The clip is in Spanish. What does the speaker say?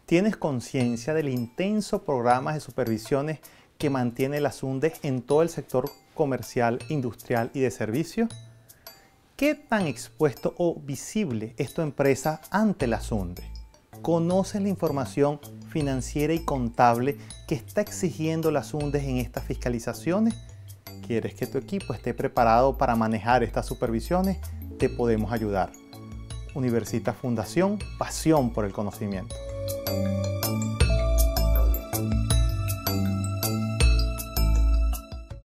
¿Tienes conciencia del intenso programa de supervisiones que mantiene la SUNDES en todo el sector comercial, industrial y de servicios? ¿Qué tan expuesto o visible es tu empresa ante la SUNDES? ¿Conoces la información financiera y contable que está exigiendo la SUNDES en estas fiscalizaciones? ¿Quieres que tu equipo esté preparado para manejar estas supervisiones? Te podemos ayudar. Universitas Fundación, pasión por el conocimiento.